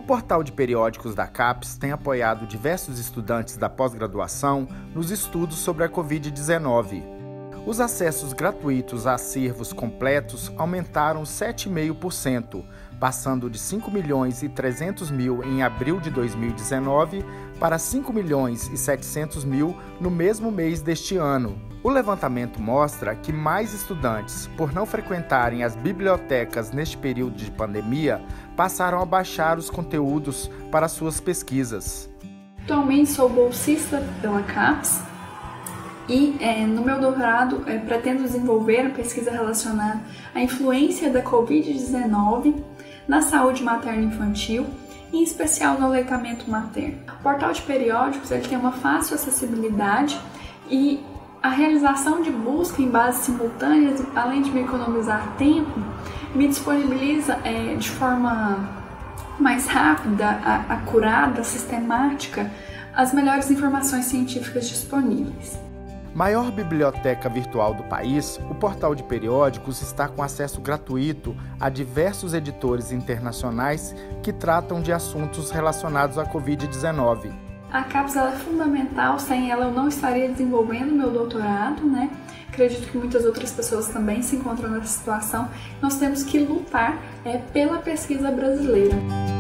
portal de periódicos da CAPES tem apoiado diversos estudantes da pós-graduação nos estudos sobre a Covid-19. Os acessos gratuitos a acervos completos aumentaram 7,5%, passando de 5.300.000 em abril de 2019 para 5.700.000 no mesmo mês deste ano. O levantamento mostra que mais estudantes, por não frequentarem as bibliotecas neste período de pandemia, passaram a baixar os conteúdos para suas pesquisas. Atualmente sou bolsista pela CAPES e no meu doutorado pretendo desenvolver a pesquisa relacionada à influência da Covid-19 na saúde materno-infantil, em especial no aleitamento materno. O portal de periódicos ele tem uma fácil acessibilidade e a realização de busca em bases simultâneas, além de me economizar tempo, me disponibiliza de forma mais rápida, acurada, sistemática, as melhores informações científicas disponíveis. Maior biblioteca virtual do país, o portal de periódicos está com acesso gratuito a diversos editores internacionais que tratam de assuntos relacionados à Covid-19. A CAPES é fundamental, sem ela eu não estaria desenvolvendo meu doutorado, né? Acredito que muitas outras pessoas também se encontram nessa situação. Nós temos que lutar pela pesquisa brasileira.